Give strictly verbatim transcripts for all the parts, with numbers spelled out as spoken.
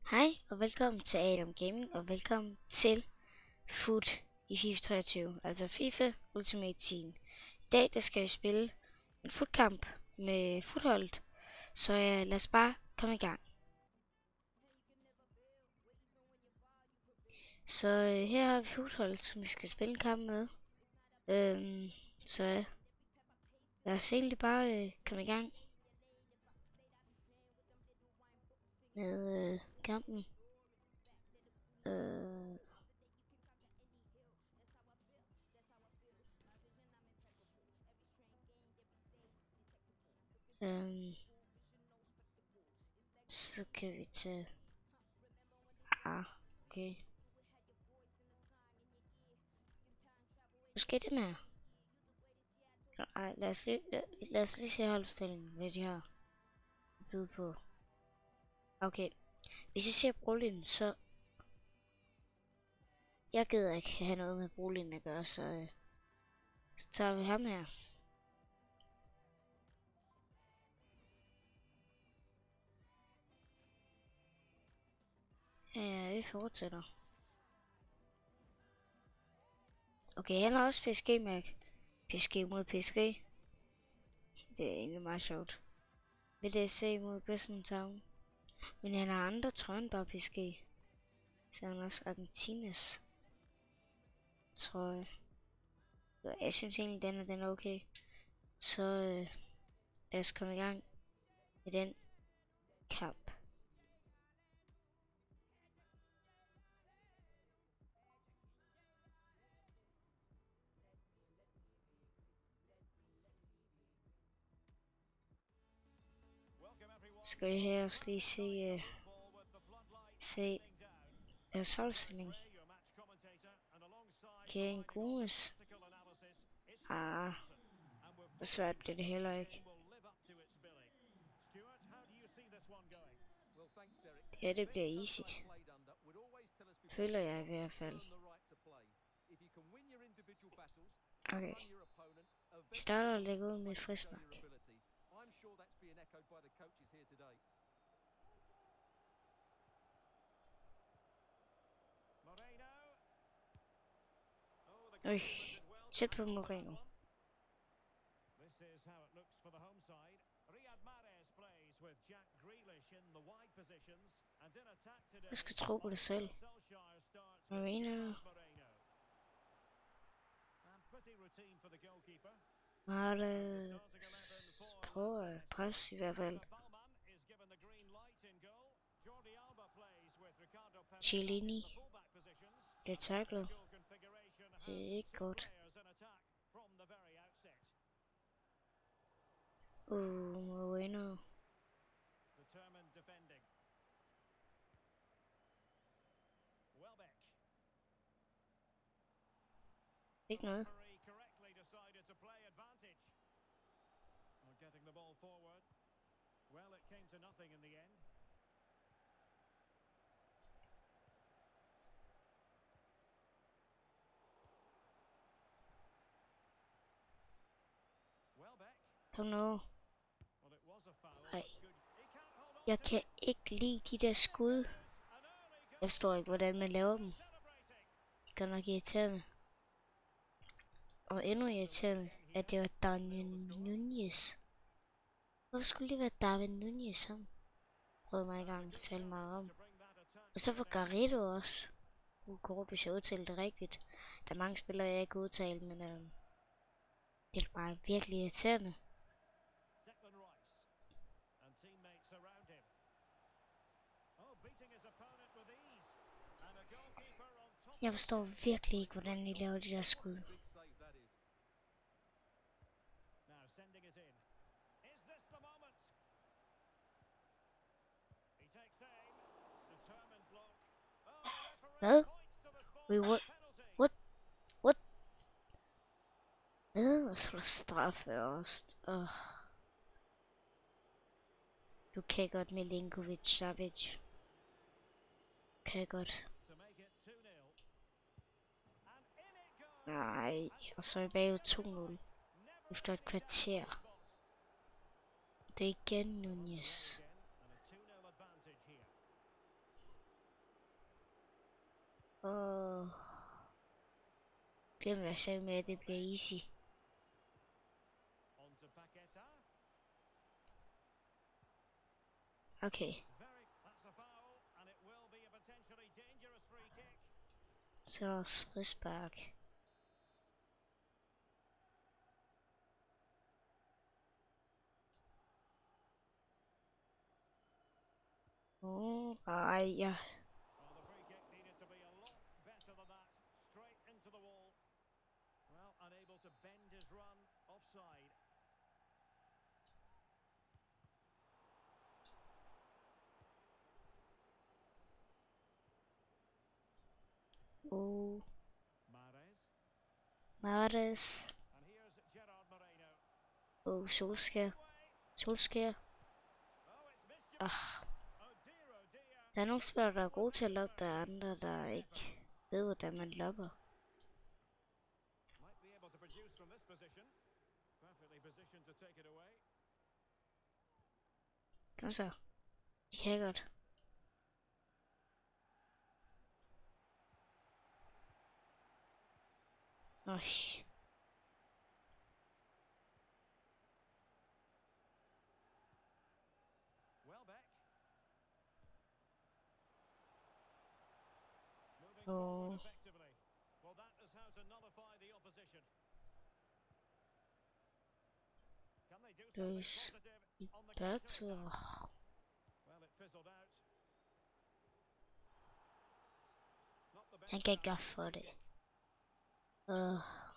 Hej og velkommen til Adam Gaming og velkommen til Foot i FIFA treogtyve, altså FIFA Ultimate Team. I dag der skal vi spille en footkamp med footholdet, så uh, lad os bare komme i gang. Så uh, her har vi footholdet, som vi skal spille en kamp med. Um, så uh, lad os egentlig bare uh, komme i gang med uh, kampen. Uh, um, så kan vi tage... Ah, okay. Måske det med. Ej, lad os lige, lad os lige se holdopstillingen, hvad de har at byde på. Okay, hvis jeg ser Brolin, så... Jeg gider ikke have noget med Brolin at gøre, så... Øh, så tager vi ham her. Ja, vi fortsætter. Okay, han har også P S G-mærk. P S G mod P S G. Det er egentlig meget sjovt. V D C mod Bessel Town. Men han har andre trøjer end bare P S G. Så han også Argentinas trøje. Jeg synes egentlig, den er, den er okay. Så øh, lad os komme i gang med den kamp. Skal vi her også lige se, uh, se deres holdsstilling. Kevin Gomes. Ah, så svært bliver det heller ikke. Ja, det bliver easy. Føler jeg i hvert fald. Okay. Vi starter at lægge ud med et frispark. Øj, tæt på Moreno. Jeg skal tro på det selv. Moreno. Martes prøver at presse i hvert fald. Chiellini. Lidt taklet. Det er ikke godt. Uh, Moreno. Ikke noget. Kom nu. Ej. Jeg kan ikke lide de der skud. Jeg forstår ikke, hvordan man laver dem. Det er godt nok irriterende. Og endnu irriterende, at det var Darwin Núñez. Hvorfor skulle det være Darwin Núñez, som prøvede mig i gang at tale meget om. Og så for Garrido også. Uh, går hvis jeg udtaler det rigtigt. Der er mange spillere, jeg ikke kan udtale, men øh, det er bare virkelig irriterende. Jeg forstår virkelig ikke, hvordan I laver de der skud. Hvad? Wait, what? What? What? Hvad? Og så er der straffe også. Oh. Du kan godt Milinkovic, Savic. Kan godt. Nej, og så er jeg bagud to nul. Efter et kvarter. Det er igen Núñez. Glem hvad jeg sagde med, at det bliver easy. Okay. Så er der også frispark. Åh, ej, ja. Oh. Mahrez. Oh, Solskjaer. Solskjaer. Ah. Der er nogle spillere, der er gode til at loppe, der er andre, der ikke ved, hvordan man lopper. Kom så. De kan godt. Øj. Åh. Løs. I bøtter. Han kan ikke gøre for det. Uh.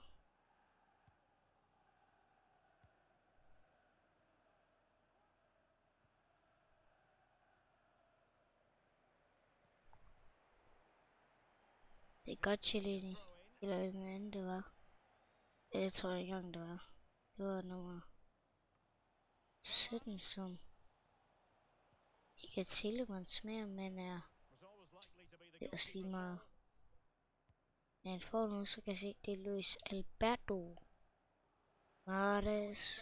Det er godt Chiellini. Eller hvem end det var. Det tror jeg ikke engang det var. Det var nummer sytten, som ikke er Tillemans mere, men er det er også lige meget. Men han får nu, så kan jeg se, det er Luis Alberto Mahrez.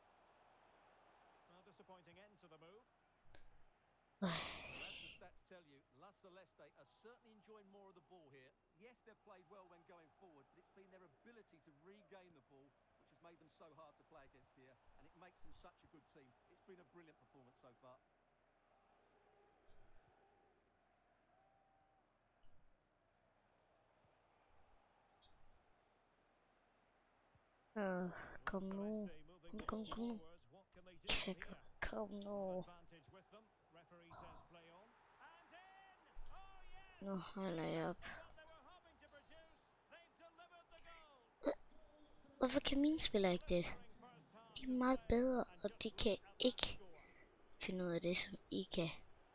Celeste are certainly enjoying more of the ball here. Yes, they've played well when going forward, but it's been their ability to regain the ball which has made them so hard to play against here, and it makes them such a good team. It's been a brilliant performance so far. Uh, kom nu. Kom, kom, kom nu. Kæk, kom nu. Nu holder jeg op. Hvorfor kan mine spillere ikke det? De er meget bedre, og de kan ikke finde ud af det, som I kan.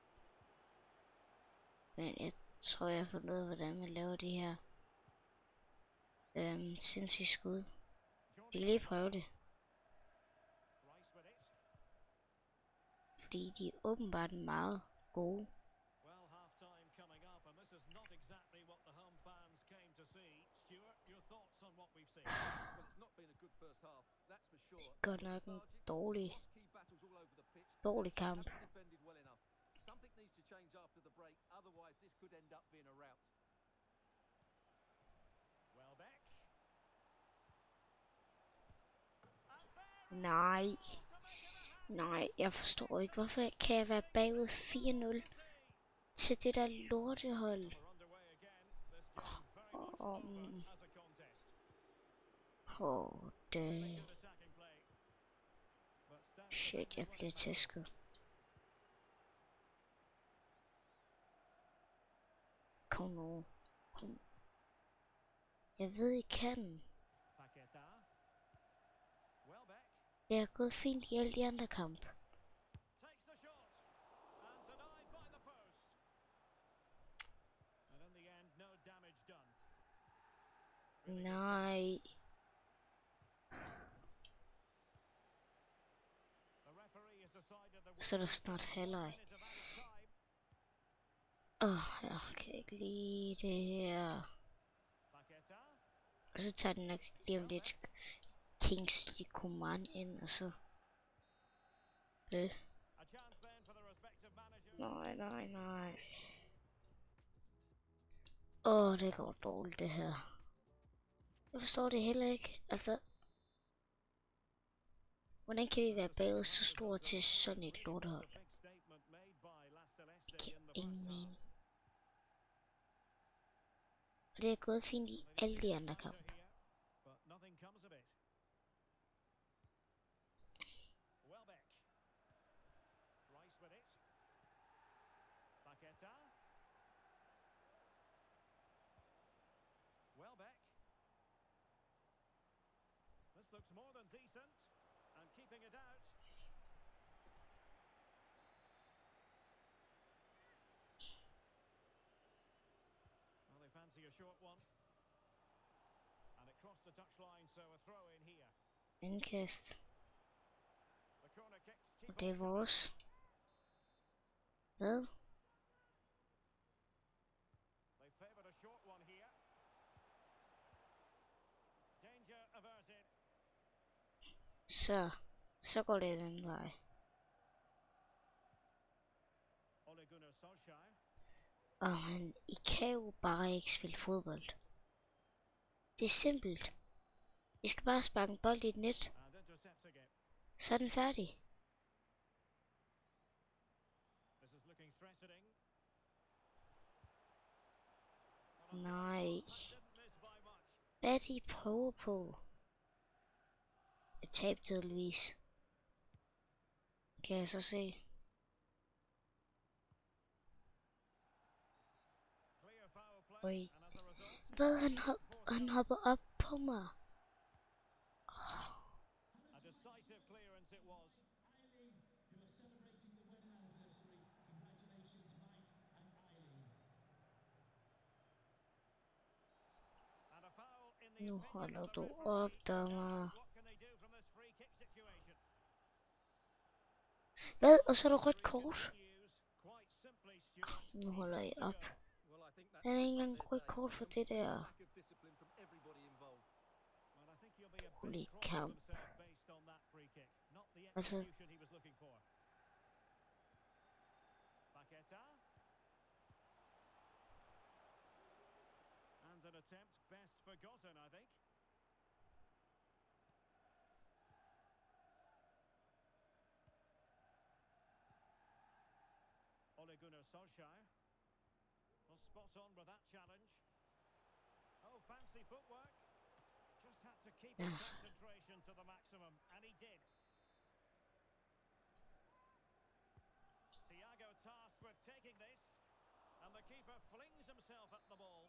Men jeg tror, jeg har fundet ud af, hvordan man laver de her øhm, sindssyge skud. Vi kan lige prøve det. Fordi de er åbenbart meget gode. Godt nok en dårlig, dårlig kamp. Nej. Nej, jeg forstår ikke, hvorfor kan jeg være bagud fire nul til det der lortehold. Åh, um. oh, det... Shit, jeg bliver tæsket. Kom nu. Kom. Jeg ved, I kan. Det er gået fint i alle de andre kampe. Nej. Så er der snart halvleg. Åh, oh, jeg kan ikke lide det her. Og så tager den nok lige om lidt Kingsley Coman ind, og så... Øh. Nej, nej, nej. Åh, oh, det går dårligt det her. Jeg forstår det heller ikke. Altså, hvordan kan vi være bagud så stort til sådan et lortehold? Det giver ingen mening. Og det er gået fint i alle de andre kampe. This looks more than decent and keeping it out. Well, they fancy a short one. And it crossed the touchline, so a throw in here. Indkast. The corner kicks keep Og det er vores. Hvad? They favored a short one here. Danger averted. Så. Så går det den vej. Ole Gunnar Solskjaer. Og han, I kan jo bare ikke spille fodbold. Det er simpelt. I skal bare sparke en bold i et net. And intercepts again. Så er den færdig. This is looking threatening. Nej. Didn't miss by much. Hvad er det, I prøver på? Et tab tydeligvis. Kan jeg så se. Clear foul play. Oj. And as a result, Hvad? Han, hop, han hopper op på mig. a decisive clearance it was. And a foul in the Nu opinion holder of the du referee. op, dommer. What can they do from this free kick situation? Hvad? Og så er der rødt kort. Continues. Quite simply, Stuart. Nu holder I op. Well, I think that's Der er ikke engang rødt kort for det der. lack of discipline from everybody involved. Well, I think he'll be a Holy bit cross camp. with himself based on that free kick. Not the Altså, execution he was looking for. Paqueta. And an attempt best forgotten, I think. Ole Gunnar Solskjaer. Well, spot on with that challenge. Oh, fancy footwork. Just had to keep his Ja. concentration to the maximum, and he did. Thiago tasked with taking this, and the keeper flings himself at the ball.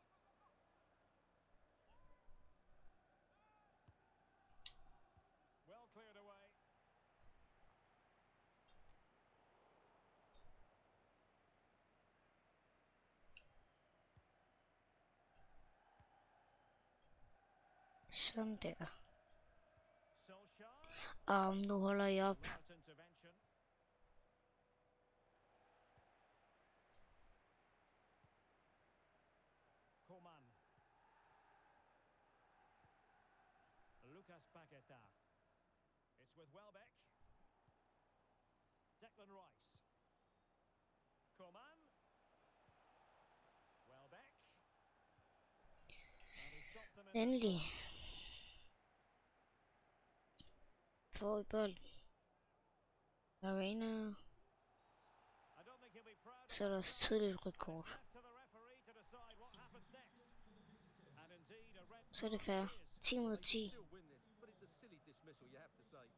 Well cleared away. sådan der. Solskjaer. Um, nu holder I op. Without intervention. Coman. Lucas Paqueta. It's with Welbeck. Declan Rice. Coman. Welbeck. And he stopped them in the Endelig tracks. får I bolden. Arena. I don't think he'll be proud of Så er der også tydeligt rødt kort. left to the referee to decide what happens next. And indeed a red Så er det card fair. it is. ti mod ti. Still win this, but it's a silly dismissal, you have to say.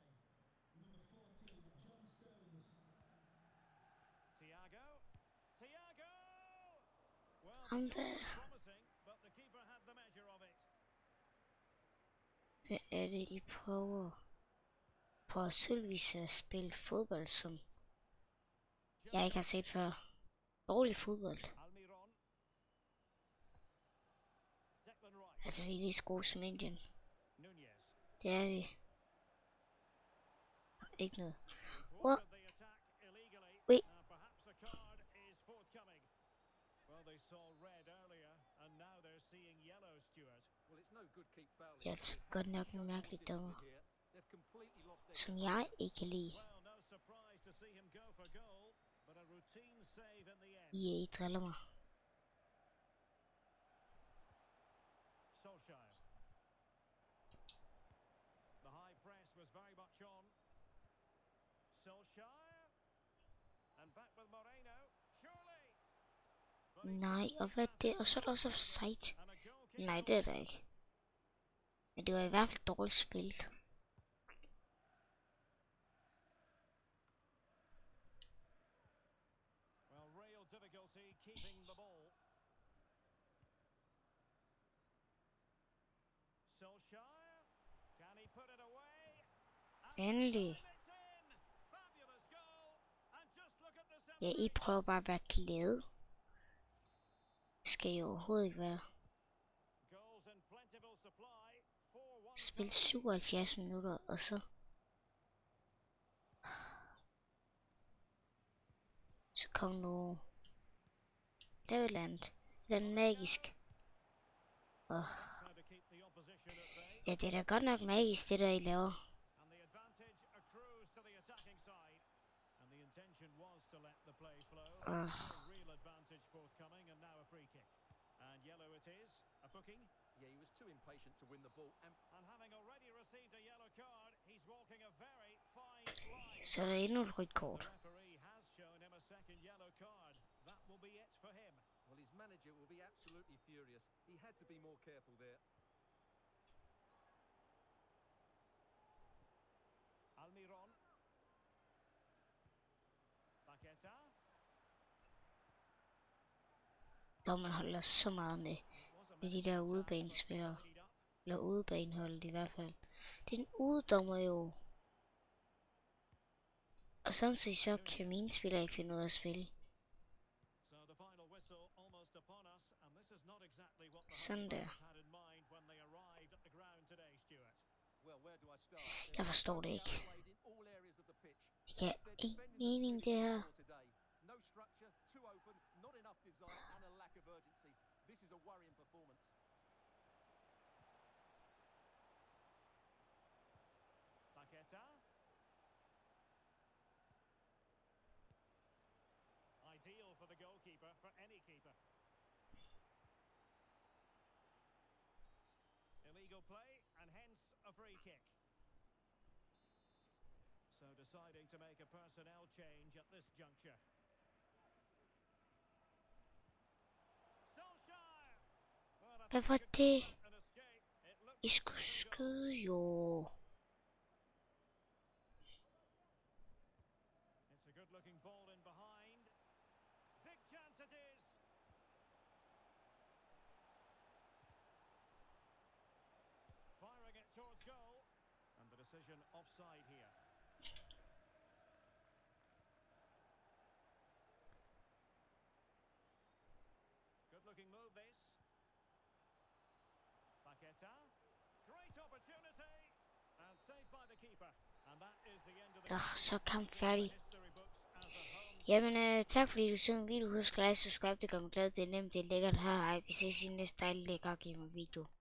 Thiago. Thiago! Well, Ham the shot der. looked promising, but the keeper had the measure of it. Hvad er det, I prøver? På tydeligvis at spille fodbold, som jeg ikke har set før. Dårlig fodbold. Almiron. Declan Rice. Altså, vi er lige så gode som Indien. Nunez. Det er vi. Ikke noget. Thwarted the attack illegally. Wait. Uh, perhaps a card is forthcoming. Well, they saw red earlier, and now they're seeing yellow, Stuart. Well, it's no good keep fouling. Det er altså godt nok en mærkelig dommer, Here. They've completely lost their som jeg ikke kan lide. Well, no surprise to see him go for goal, but a routine save in the end. I, I driller mig. Solskjaer. Nej, og hvad er det? Og så er der også offside. Nej, det er der ikke. Men det var i hvert fald dårligt spillet. Endelig. Ja, I prøver bare at være glade. Skal I overhovedet ikke være. Spil syvoghalvfjerds minutter, og så... Så kom nu... Lav et eller andet. Den magisk. Oh. Ja, det er da godt nok magisk, det der I laver. Oh. Yeah, he was too impatient to win the ball, and, and having already received a yellow card, he's walking a very fine line. Så er der endnu et rødt kort. The referee has shown him a second yellow card. That will be it for him. Well, his manager will be absolutely furious. He had to be more careful there. Almiron. Paqueta. Dommeren holder så meget med, med de der udebanespillere. Eller udebaneholdet i hvert fald. Det er en udedommer jo. Og samtidig så kan mine spillere ikke finde ud af at spille. Sådan der. Jeg forstår det ikke. Det giver ingen mening det her. Ideal for the goalkeeper, for any keeper. Illegal play, and hence a free kick. So deciding to make a personnel change at this juncture. Solskjaer! Hvad var det? I skulle skyde jo. It's a good looking ball in behind. Big chance it is. Firing it towards goal. And the decision offside here. Good looking move this. Paqueta. Great opportunity. And saved by the keeper. And that is the end of the Ugh, så kamp færdig. Jamen, øh, tak fordi du så en video. Husk at like, subscribe, det gør mig glad. Det er nemt, det er lækkert. Hej, hej. Vi ses i næste dejlige lækker gamer video.